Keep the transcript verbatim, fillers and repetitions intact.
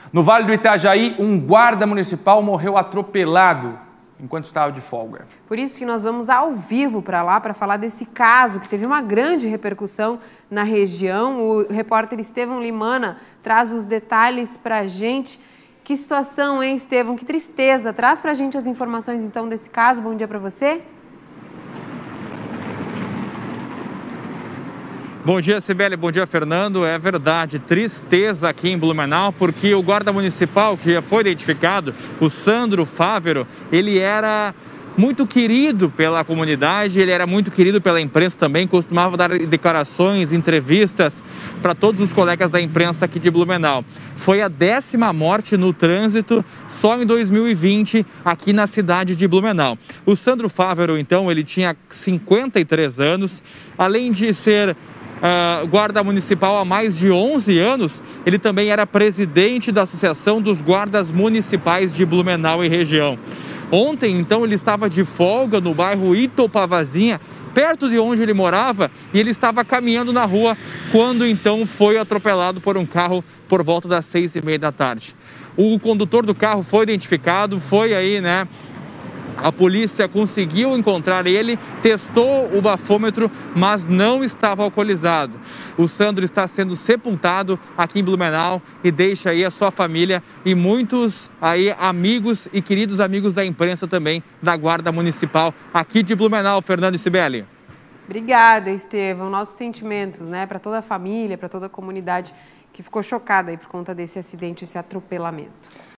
No Vale do Itajaí, um guarda municipal morreu atropelado enquanto estava de folga. Por isso que nós vamos ao vivo para lá para falar desse caso que teve uma grande repercussão na região. O repórter Estevão Limana traz os detalhes para a gente. Que situação, hein, Estevão? Que tristeza. Traz para a gente as informações, então, desse caso. Bom dia para você. Bom dia, Cibele. Bom dia, Fernando. É verdade, tristeza aqui em Blumenau, porque o guarda municipal que já foi identificado, o Sandro Fávero, ele era muito querido pela comunidade, ele era muito querido pela imprensa também, costumava dar declarações, entrevistas para todos os colegas da imprensa aqui de Blumenau. Foi a décima morte no trânsito só em dois mil e vinte aqui na cidade de Blumenau. O Sandro Fávero, então, ele tinha cinquenta e três anos, além de ser Uh, guarda municipal há mais de onze anos, ele também era presidente da Associação dos Guardas Municipais de Blumenau e região. Ontem, então, ele estava de folga no bairro Itopavazinha, perto de onde ele morava, e ele estava caminhando na rua quando, então, foi atropelado por um carro por volta das seis e meia da tarde. O condutor do carro foi identificado, foi aí, né? A polícia conseguiu encontrar ele, testou o bafômetro, mas não estava alcoolizado. O Sandro está sendo sepultado aqui em Blumenau e deixa aí a sua família e muitos aí amigos e queridos amigos da imprensa também da Guarda Municipal aqui de Blumenau. Fernando e Cibele. Obrigada, Estevão. Nossos sentimentos, né, para toda a família, para toda a comunidade que ficou chocada aí por conta desse acidente, esse atropelamento.